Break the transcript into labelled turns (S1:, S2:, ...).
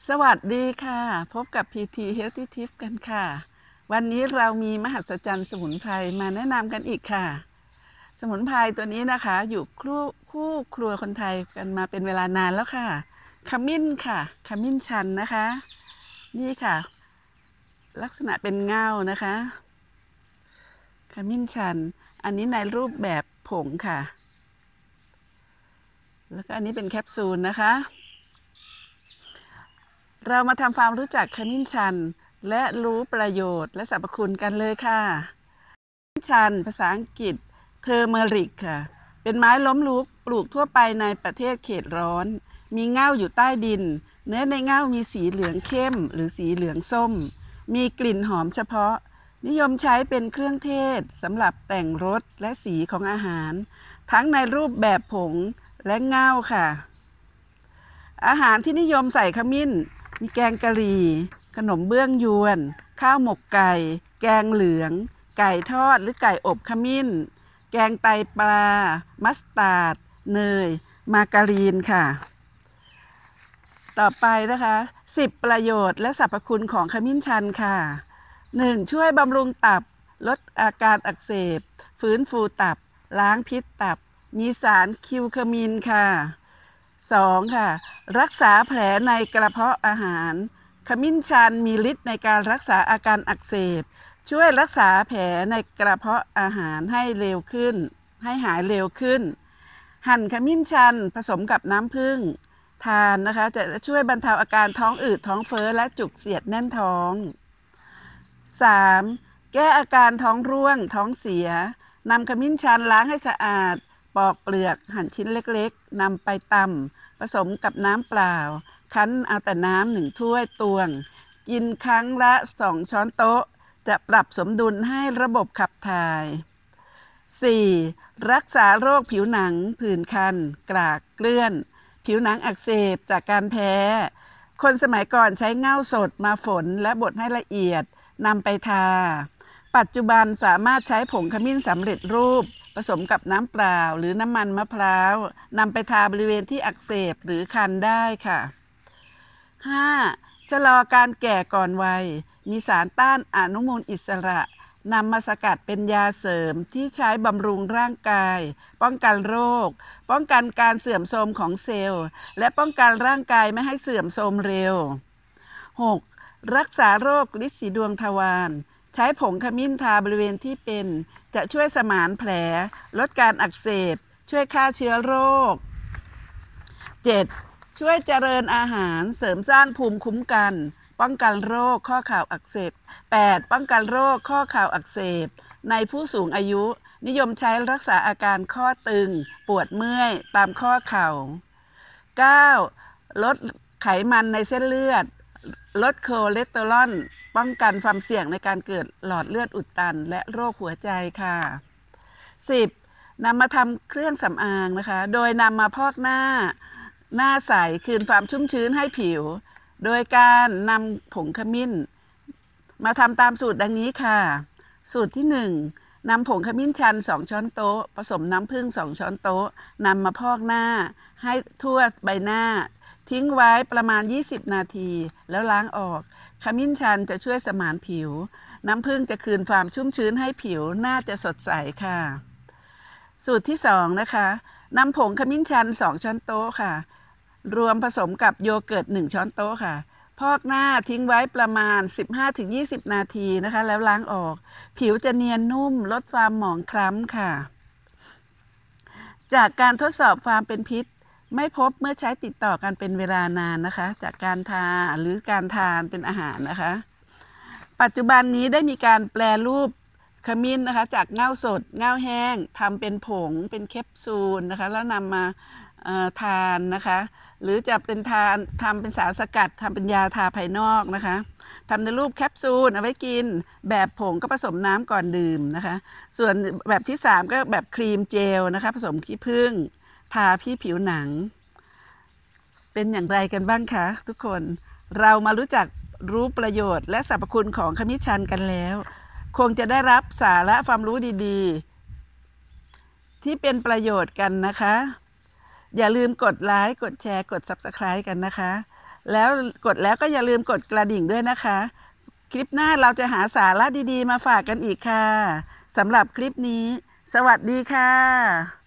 S1: สวัสดีค่ะพบกับ PT Healthy Tips กันค่ะวันนี้เรามีมหัศจรรย์สมุนไพรมาแนะนำกันอีกค่ะสมุนไพรตัวนี้นะคะอยู่คู่ครัวคนไทยกันมาเป็นเวลานานแล้วค่ะขมิ้นค่ะขมิ้นชันนะคะนี่ค่ะลักษณะเป็นเง่านะคะขมิ้นชันอันนี้ในรูปแบบผงค่ะแล้วก็อันนี้เป็นแคปซูลนะคะเรามาทำความรู้จักขมิ้นชันและรู้ประโยชน์และสรรพคุณกันเลยค่ะขมิ้นชันภาษาอังกฤษเทอร์เมริกค่ะเป็นไม้ล้มลุกปลูกทั่วไปในประเทศเขตร้อนมีเง่าอยู่ใต้ดินเนื้อในเง่ามีสีเหลืองเข้มหรือสีเหลืองส้มมีกลิ่นหอมเฉพาะนิยมใช้เป็นเครื่องเทศสำหรับแต่งรสและสีของอาหารทั้งในรูปแบบผงและเง่าค่ะอาหารที่นิยมใส่ขมิ้นมีแกงกะหรี่ขนมเบื้องยวนข้าวหมกไก่แกงเหลืองไก่ทอดหรือไก่อบขมิ้นแกงไตปลามัสตาร์ดเนยมาการีนค่ะต่อไปนะคะ10ประโยชน์และสรรพคุณของขมิ้นชันค่ะ1ช่วยบำรุงตับลดอาการอักเสบฟื้นฟูตับล้างพิษตับมีสารคิวเคอมีนค่ะ2ค่ะรักษาแผลในกระเพาะอาหารขมิ้นชันมีฤทธิ์ในการรักษาอาการอักเสบช่วยรักษาแผลในกระเพาะอาหารให้เร็วขึ้นให้หายเร็วขึ้นหั่นขมิ้นชันผสมกับน้ำผึ้งทานนะคะจะช่วยบรรเทาอาการท้องอืดท้องเฟ้อและจุกเสียดแน่นท้อง 3. แก้อาการท้องร่วงท้องเสียนำขมิ้นชันล้างให้สะอาดปอกเปลือกหั่นชิ้นเล็กๆนำไปตำผสมกับน้ำเปล่าคั้นเอาแต่น้ำ1ถ้วยตวงกินครั้งละ2ช้อนโต๊ะจะปรับสมดุลให้ระบบขับถ่าย 4. รักษาโรคผิวหนังผื่นคันกรากเกลื่อนผิวหนังอักเสบจากการแพ้คนสมัยก่อนใช้เง่าสดมาฝนและบดให้ละเอียดนำไปทาปัจจุบันสามารถใช้ผงขมิ้นสำเร็จรูปผสมกับน้ำเปล่าหรือน้ำมันมะพร้าวนำไปทาบริเวณที่อักเสบหรือคันได้ค่ะ 5. ชะลอการแก่ก่อนวัยมีสารต้านอนุมูลอิสระนำมาสกัดเป็นยาเสริมที่ใช้บำรุงร่างกายป้องกันโรคป้องกันการเสื่อมโทรมของเซลล์และป้องกันร่างกายไม่ให้เสื่อมโทรมเร็ว 6. รักษาโรคลินสีดวงทวารใช้ผงขมิ้นทาบริเวณที่เป็นจะช่วยสมานแผลลดการอักเสบช่วยฆ่าเชื้อโรค 7. ช่วยเจริญอาหารเสริมสร้างภูมิคุ้มกันป้องกันโรคข้อเข่าอักเสบ 8. ป้องกันโรคข้อเข่าอักเสบในผู้สูงอายุนิยมใช้รักษาอาการข้อตึงปวดเมื่อยตามข้อเข่า 9. ลดไขมันในเส้นเลือดลดคอเลสเตอรอลป้องกันความเสี่ยงในการเกิดหลอดเลือดอุดตันและโรคหัวใจค่ะ 10. นำมาทำเครื่องสำอางนะคะโดยนำมาพอกหน้าใสคืนความชุ่มชื้นให้ผิวโดยการนำผงขมิ้นมาทำตามสูตรดังนี้ค่ะสูตรที่1นำผงขมิ้นชัน2ช้อนโต๊ะผสมน้ำผึ้ง2ช้อนโต๊ะนำมาพอกหน้าให้ทั่วใบหน้าทิ้งไว้ประมาณ20นาทีแล้วล้างออกขมิ้นชันจะช่วยสมานผิวน้ำผึ้งจะคืนความชุ่มชื้นให้ผิวหน้าจะสดใสค่ะสูตรที่2นะคะนำผงขมิ้นชัน2ช้อนโต๊ะค่ะรวมผสมกับโยเกิร์ต1ช้อนโต๊ะค่ะพอกหน้าทิ้งไว้ประมาณ 15-20 นาทีนะคะแล้วล้างออกผิวจะเนียนนุ่มลดความหมองคล้ำค่ะจากการทดสอบความเป็นพิษไม่พบเมื่อใช้ติดต่อกันเป็นเวลานานนะคะจากการทาหรือการทานเป็นอาหารนะคะปัจจุบันนี้ได้มีการแปรรูปขมิ้นนะคะจากเง่าสดเง่าแห้งทำเป็นผงเป็นแคปซูลนะคะแล้วนำมาทานนะคะหรือจะเป็นทำเป็นสารสกัดทำเป็นยาทาภายนอกนะคะทำในรูปแคปซูลเอาไว้กินแบบผงก็ผสมน้ำก่อนดื่มนะคะส่วนแบบที่3ก็แบบครีมเจลนะคะผสมขี้ผึ้งทาที่ผิวหนังเป็นอย่างไรกันบ้างคะทุกคนเรามารู้ประโยชน์และสรรพคุณของขมิ้นชันกันแล้วคงจะได้รับสาระความรู้ดีๆที่เป็นประโยชน์กันนะคะอย่าลืมกดไลค์กดแชร์กด Subscribe กันนะคะแล้วกดแล้วก็อย่าลืมกดกระดิ่งด้วยนะคะ คลิปหน้าเราจะหาสาระดีๆมาฝากกันอีกค่ะสำหรับคลิปนี้ สวัสดีค่ะ